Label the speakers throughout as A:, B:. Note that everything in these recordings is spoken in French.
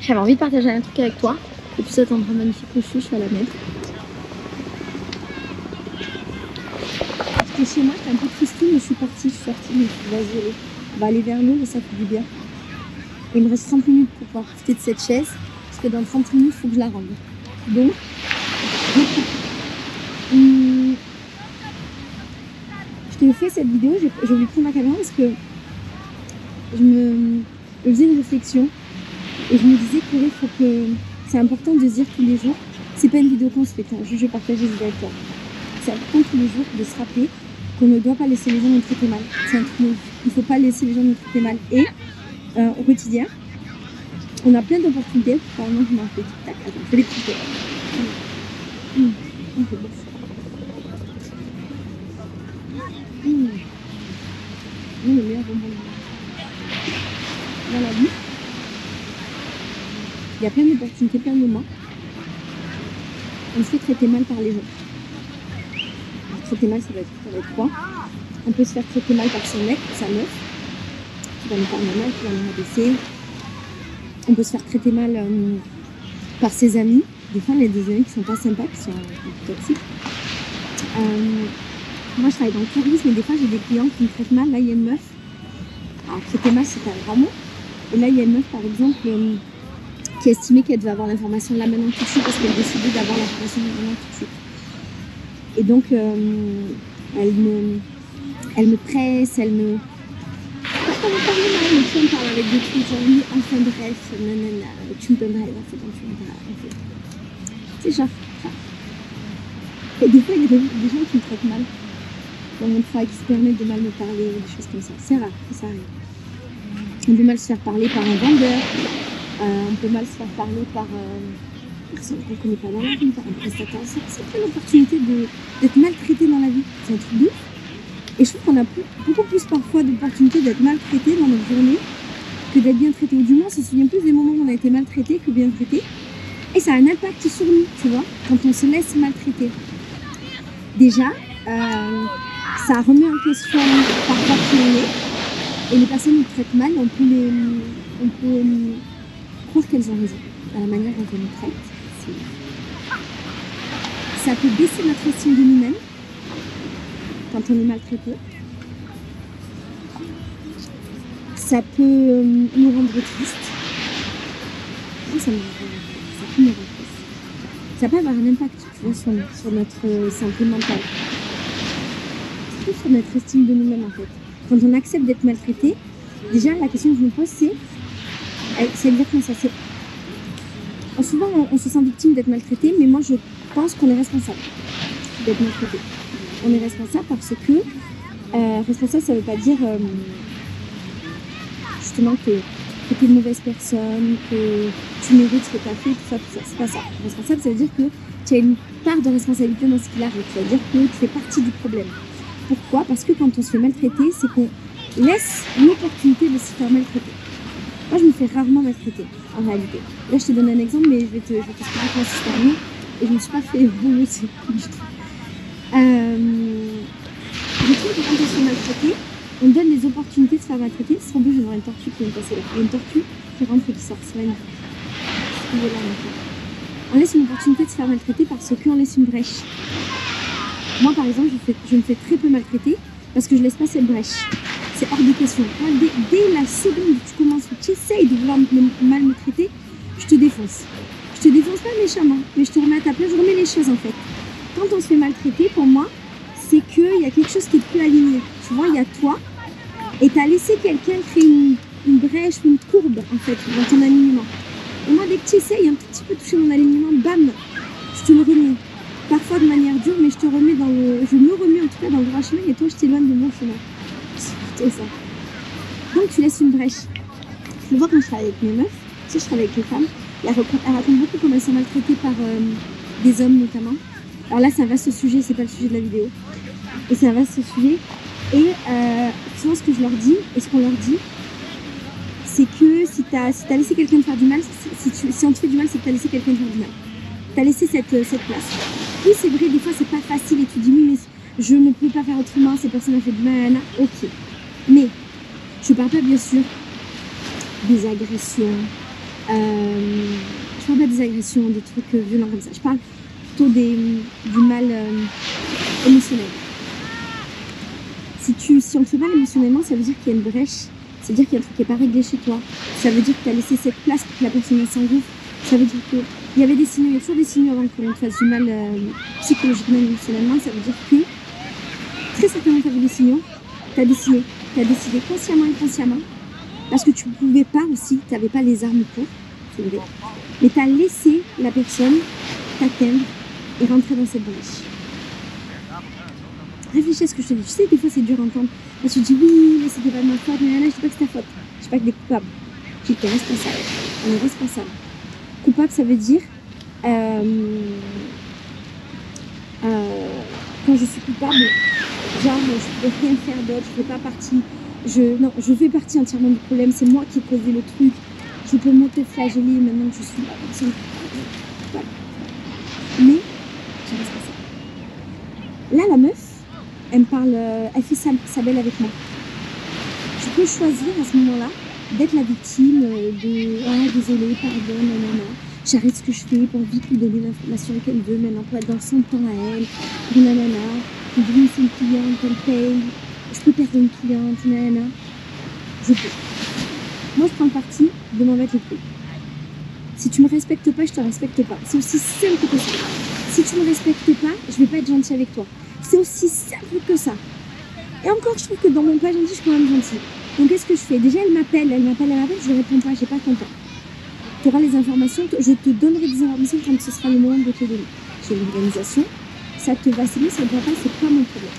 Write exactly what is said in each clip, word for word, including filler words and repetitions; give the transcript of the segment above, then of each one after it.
A: J'avais envie de partager un truc avec toi. Et puis cet endroit magnifique où je suis, je suis à la mer. J'étais chez moi, j'étais un peu triste, mais je suis partie, je suis sortie, je me suis dit vas-y, on va aller vers l'eau et ça fait du bien. Et il me reste trente minutes pour pouvoir profiter de cette chaise, parce que dans trente minutes, il faut que je la rende. Donc, hum, je t'ai fait cette vidéo, j'ai voulu prendre ma caméra parce que je me, je faisais une réflexion et je me disais que il faut que c'est important de se dire tous les jours, c'est pas une vidéo qu'on se fait, je vais partager cette vidéo avec toi. C'est important tous les jours de se rappeler qu'on ne doit pas laisser les gens nous traiter mal. C'est un truc, il ne faut pas laisser les gens nous traiter mal. Et euh, au quotidien, on a plein d'opportunités. Par exemple, je m'en fais tic-tac, attends, je vais les couper. Mmh. Mmh. Okay, mmh. Mmh, le meilleur bonbon dans la vie. Il y a plein d'opportunités, plein de moments. On se fait traiter mal par les gens. Alors, traiter mal, ça va être, ça va être quoi? On peut se faire traiter mal par son mec, sa meuf, qui va nous parler mal, qui va nous rabaisser. On peut se faire traiter mal euh, par ses amis. Des fois, il y a des amis qui sont pas sympas, qui sont un peu toxiques. Euh, moi, je travaille dans le tourisme et des fois, j'ai des clients qui me traitent mal. Là, il y a une meuf. Alors, traiter mal, c'est un grand mot. Et là, il y a une meuf, par exemple, euh, qui estimait qu'elle devait avoir l'information là maintenant tout de suite parce qu'elle décidait d'avoir l'information là maintenant tout de suite. Et donc, euh, elle, me, elle me presse, elle me... Pas me parler mal, mais tu me parles avec des trucs genre oui, enfin bref, nanana, tu me donneras les infos quand tu me donneras les infos. C'est genre ça. Et des fois, il y a des, des gens qui me traitent mal dans mon travail, qui se permettent de mal me parler, des choses comme ça. C'est rare que ça arrive. On peut mal se faire parler par un vendeur, euh, on peut mal se faire parler par euh, une personne qu'on ne connaît pas dans la vie, par un prestataire. C'est plein d'opportunités d'être maltraité dans la vie. C'est un truc de ouf. Et je trouve qu'on a plus, beaucoup plus parfois d'opportunités d'être maltraité dans notre journée que d'être bien traité. Ou du moins, on se souvient plus des moments où on a été maltraité que bien traité. Et ça a un impact sur nous, tu vois, quand on se laisse maltraiter. Déjà, euh, ça remet en question parfois qui on est. Et les personnes qui nous traitent mal, on peut, les, on peut euh, croire qu'elles ont raison. À la manière dont elles nous traitent. Ça peut baisser notre estime de nous-mêmes. Quand on est maltraité, ça peut euh, nous rendre tristes. Ça, me, ça peut nous rendre tristes. Ça peut avoir un impact, tu vois, sur, sur notre santé mentale. Surtout sur notre estime de nous-mêmes en fait. Quand on accepte d'être maltraité, déjà la question que je me pose c'est, c'est exactement ça. Souvent on, on se sent victime d'être maltraité, mais moi je pense qu'on est responsable d'être maltraité. On est responsable parce que euh, responsable, ça ne veut pas dire euh, justement que, que tu es une mauvaise personne, que tu mérites ce que tu as fait, tout ça, tout ça. C'est pas ça. Responsable, ça veut dire que tu as une part de responsabilité dans ce qui arrive. Ça veut dire que tu fais partie du problème. Pourquoi? Parce que quand on se fait maltraiter, c'est qu'on laisse l'opportunité de se faire maltraiter. Moi, je me fais rarement maltraiter, en réalité. Là, je te donne un exemple, mais je vais te, je vais t'expliquer comment c'est terminé. Et je ne me suis pas fait boulotter du tout. Euh, je trouve que quand on se fait maltraiter, on donne les opportunités de se faire maltraiter. C'est trop beau, je vais voir une tortue qui vient de passer là. Il y a une tortue qui rentre et qui sort, c'est magnifique. On laisse une opportunité de se faire maltraiter parce qu'on laisse une brèche. Moi par exemple, je, fais, je me fais très peu maltraiter parce que je laisse pas cette brèche. C'est hors de question. Moi, dès, dès la seconde où tu commences, où tu essayes de vouloir me, mal me traiter, je te défonce. Je te défonce pas méchamment, mais je te remets à ta place, je remets les choses en fait. Quand on se fait maltraiter, pour moi, c'est qu'il y a quelque chose qui est plus aligné. Tu vois, il y a toi, et tu as laissé quelqu'un créer une, une brèche ou une courbe, en fait, dans ton alignement. Et moi, dès que tu essayes un petit peu toucher mon alignement, bam, je te le remets. Parfois de manière dure, mais je te remets dans le... Je me remets en tout cas dans le droit chemin, et toi, je t'éloigne de mon chemin. C'est ça. Donc, tu laisses une brèche. Je le vois quand je travaille avec mes meufs, tu sais, je travaille avec les femmes, et elles racontent beaucoup comment elles sont maltraitées par euh, des hommes, notamment. Alors là, c'est un vaste sujet, c'est pas le sujet de la vidéo. Et c'est un vaste sujet. Et euh, souvent, ce que je leur dis, et ce qu'on leur dit, c'est que si tu as si t'as laissé quelqu'un te faire du mal, si, tu, si on te fait du mal, c'est que tu as laissé quelqu'un te faire du mal. Tu as laissé cette, cette place. Oui, c'est vrai, des fois, c'est pas facile et tu dis, oui, mais je ne peux pas faire autrement, cette personne a fait du mal, ok. Mais je parle pas, bien sûr, des agressions, euh, des agressions, des trucs euh, violents comme ça. Je parle plutôt des, du mal euh, émotionnel. Si, tu, si on te fait mal émotionnellement, ça veut dire qu'il y a une brèche, ça veut dire qu'il y a un truc qui n'est pas réglé chez toi, ça veut dire que tu as laissé cette place pour que la personne s'engouffre, ça veut dire qu'il y avait des signaux, il y a toujours des signaux avant qu'on te fasse du mal euh, psychologiquement, émotionnellement, ça veut dire que très certainement tu as vu des signaux, tu as décidé, tu as décidé consciemment et inconsciemment, parce que tu ne pouvais pas aussi, tu n'avais pas les armes pour, c'est vrai, mais tu as laissé la personne t'atteindre et rentrer dans cette brèche. Réfléchis à ce que je te dis. Tu sais, des fois c'est dur à entendre. Moi, tu te dis oui, mais c'était pas de ma faute, mais là, je dis pas que c'est ta faute. Je dis pas que des coupables. Je dis que t'es responsable. On est responsable. Coupable, ça veut dire euh, euh, quand je suis coupable, genre je peux rien faire d'autre, je fais pas partie. Je, non, je fais partie entièrement du problème. C'est moi qui ai causé le truc. Je peux m'auto-flageller maintenant que je suis la personne coupable. Mais je reste responsable. Là, la meuf, elle me parle, elle fait sa, sa belle avec moi. Je peux choisir à ce moment-là d'être la victime de « Ah, désolé, pardon, nanana, j'arrête ce que je fais pour vite lui donner l'information qu'elle veut, maintenant pour être dans son temps à elle, pour nanana, pour dire c'est une cliente, elle paye, je peux perdre une cliente, nanana. » Je peux. Moi, je prends le parti de m'en mettre les couilles. Si tu me respectes pas, je te respecte pas. C'est aussi simple que ça. Si tu me respectes pas, je vais pas être gentille avec toi. C'est aussi simple que ça. Et encore, je trouve que dans mon pas gentil, je suis quand même gentille. Donc, qu'est-ce que je fais? Déjà, elle m'appelle, elle m'appelle, elle m'appelle, je ne réponds pas, j'ai pas ton temps. Tu auras les informations, je te donnerai des informations quand ce sera le moment de te donner. J'ai l'organisation, ça te va, c'est bien, ça ne va pas, c'est pas mon problème.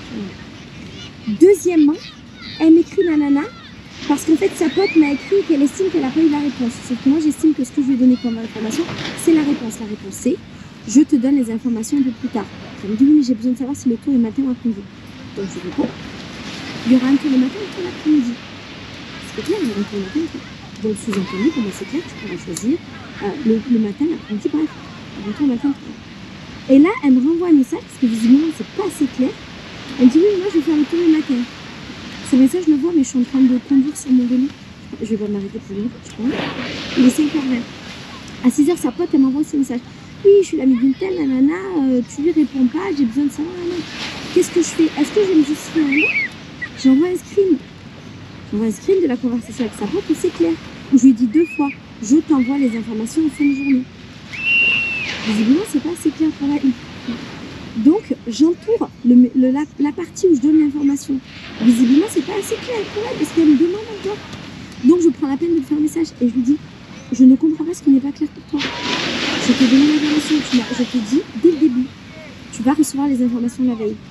A: Deuxièmement, elle m'écrit nanana, parce qu'en fait, sa pote m'a écrit qu'elle estime qu'elle n'a pas eu la réponse. Sauf que moi, j'estime que ce que je lui ai donné comme information, c'est la réponse. La réponse, c'est je te donne les informations un peu plus tard. Elle me dit, oui, mais j'ai besoin de savoir si le tour est matin ou après-midi. Donc, je réponds. Il y aura un tour le matin ou un tour l'après-midi. C'est clair, il y aura un tour le matin. Donc, sous-entendu, pour moi, c'est clair, tu pourras choisir euh, le, le matin, l'après-midi, bref. Un tour le matin. Et là, elle me renvoie un message, parce que visiblement, c'est pas assez clair. Elle me dit, oui, moi, je vais faire le tour le matin. Ce message, je le vois, mais je suis en train de conduire sur mon vélo. Je vais pas m'arrêter pour le je crois. Il est cinq heures vingt. À six heures, sa pote, elle m'envoie ce message. Oui, je suis l'amie d'une telle, nanana, euh, tu lui réponds pas, j'ai besoin de savoir, nanana. Qu'est-ce que je fais? Est-ce que je vais me justifier un nom? J'envoie un screen. J'envoie un screen de la conversation avec sa pote où c'est clair. Où je lui dis deux fois, je t'envoie les informations en fin de journée. Visiblement, c'est pas assez clair pour la une. Donc, j'entoure le, le, la, la partie où je donne l'information. Visiblement, c'est pas assez clair pour elle parce qu'elle me demande encore. Donc, je prends la peine de lui faire un message et je lui dis, je ne comprends pas ce qui n'est pas clair pour toi. Je t'ai donné l'information, je te dis dès le début, tu vas recevoir les informations la veille.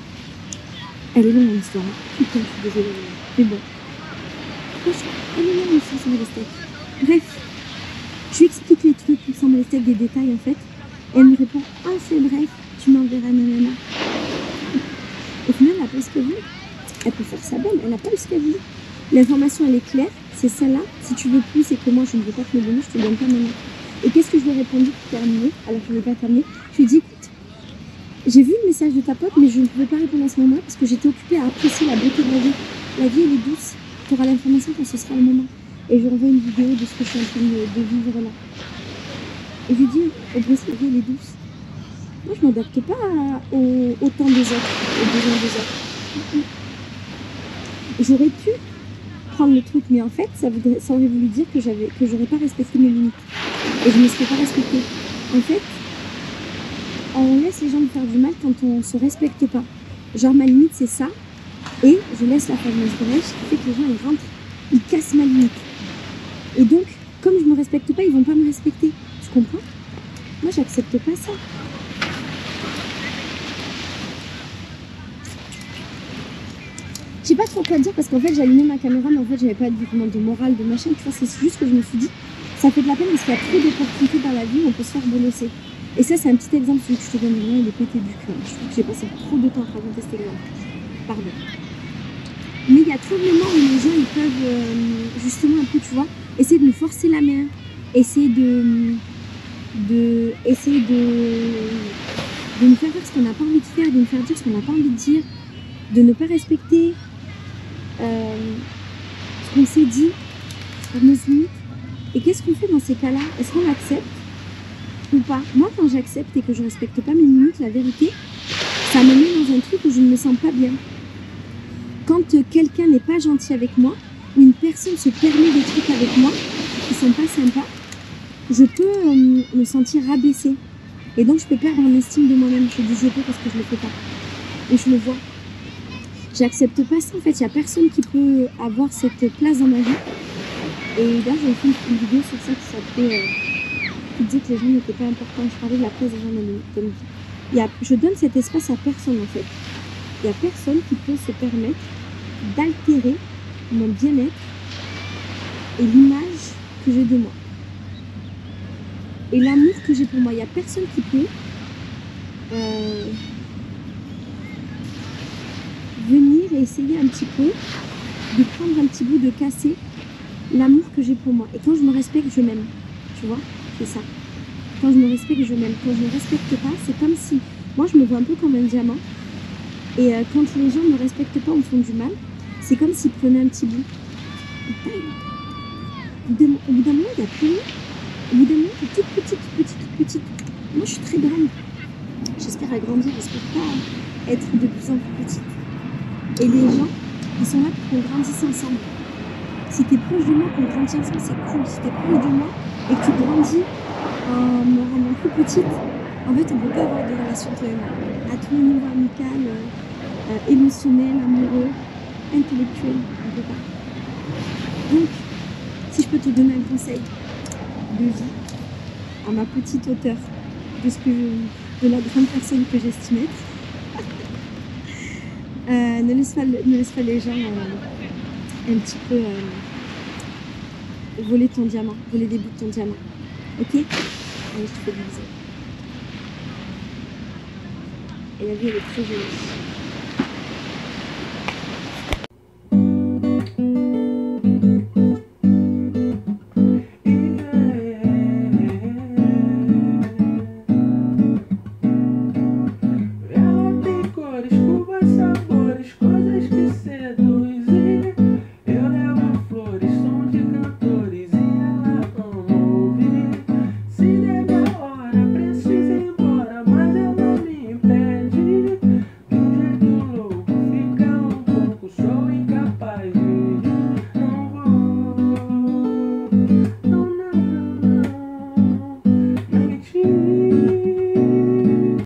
A: Elle est longue mon histoire. Putain, je suis désolée. Mais bon. Elle est longue l'histoire sans molester. Bref, je lui explique les trucs sans molester avec des détails en fait. Et elle me répond, ah c'est bref, tu m'enverras nanana. Au final, elle n'a pas ce qu'elle veut. Elle peut faire sa belle, elle n'a pas eu ce qu'elle veut. L'information elle est claire, c'est celle-là. Si tu veux plus et que moi je ne veux pas te le donner, je te donne pas maintenant. Et qu'est-ce que je lui ai répondu pour terminer? Alors que je ne veux pas terminer. Je lui ai dit, écoute, j'ai vu le message de ta pote, mais je ne pouvais pas répondre à ce moment parce que j'étais occupée à apprécier la beauté de la vie. La vie, elle est douce. Tu auras l'information quand ce sera le moment. Et je lui envoie une vidéo de ce que je suis en train de, de vivre là. Et je lui dis, au Brésil, la vie, elle est douce. Moi, je ne m'adapte pas à, au, au temps des autres, aux besoins des autres. J'aurais pu prendre le truc, mais en fait, ça, voudrait, ça aurait voulu dire que j'avais, que j'aurais pas respecté mes limites. Et je ne me serais pas respectée. En fait, on laisse les gens me faire du mal quand on ne se respecte pas. Genre, ma limite, c'est ça. Et je laisse la fameuse brèche qui fait que les gens, ils rentrent, ils cassent ma limite. Et donc, comme je ne me respecte pas, ils ne vont pas me respecter. Tu comprends? Moi, j'accepte pas ça. Je sais pas trop quoi dire parce qu'en fait, j'ai allumé ma caméra, mais en fait, j'avais pas de, de morale, de machin. Tu vois, c'est juste que je me suis dit, ça fait de la peine parce qu'il y a trop d'opportunités dans la vie où on peut se faire bolosser. Et ça, c'est un petit exemple, celui que je te donne maintenant, il est pété du cul. Je trouve que j'ai passé trop de temps à raconter cet exemple. Pardon. Mais il y a trop de moments où les gens, ils peuvent euh, justement un peu, tu vois, essayer de nous forcer la main, essayer de, de, essayer de, de nous faire faire ce qu'on n'a pas envie de faire, de nous faire dire ce qu'on n'a pas envie de dire, de ne pas respecter euh, ce qu'on s'est dit, nos limites. Et qu'est-ce qu'on fait dans ces cas-là? Est-ce qu'on accepte ou pas. Moi, quand j'accepte et que je respecte pas mes limites, la vérité, ça me met dans un truc où je ne me sens pas bien. Quand euh, quelqu'un n'est pas gentil avec moi, ou une personne se permet des trucs avec moi qui sont pas sympas, je peux euh, me sentir rabaissée. Et donc, je peux perdre mon estime de moi-même. Je dis je peux parce que je le fais pas. Et je le vois. J'accepte pas ça en fait. Il n'y a personne qui peut avoir cette place dans ma vie. Et là, j'ai fait une vidéo sur ça qui s'appelait euh, qui disait que les gens n'étaient pas importants. Je parlais de la place des gens dans ma vie. Il y a, je donne cet espace à personne en fait. Il n'y a personne qui peut se permettre d'altérer mon bien-être et l'image que j'ai de moi. Et l'amour que j'ai pour moi. Il n'y a personne qui peut euh, venir et essayer un petit peu de prendre un petit bout, de casser l'amour que j'ai pour moi. Et quand je me respecte, je m'aime. Tu vois, c'est ça. Quand je me respecte, je m'aime. Quand je ne me respecte pas, c'est comme si... Moi, je me vois un peu comme un diamant. Et euh, quand les gens ne me respectent pas ou me font du mal, c'est comme s'ils prenaient un petit bout. Au bout d'un moment, il n'y a plus rien. Au bout d'un moment, tu es toute petite, petite, petite. Moi, je suis très grande. J'espère agrandir, j'espère pas être de plus en plus petite. Et les gens, ils sont là pour qu'on grandisse ensemble. Si tu es proche de moi, qu'on grandit ensemble, c'est cool. Si tu es proche de moi et que tu grandis en me rendant plus petite, en fait, on ne peut pas avoir de relation toi et moi. À tous les niveaux amical, euh, euh, émotionnel, amoureux, intellectuel, on ne peut pas. Donc, si je peux te donner un conseil de vie à ma petite hauteur de, ce que je, de la grande personne que j'estime être, euh, ne, laisse pas, ne laisse pas les gens euh, un petit peu euh, voler ton diamant, voler des bouts de ton diamant. Ok? Allez, je te fais des bisous. Et la vie, elle est très jolie.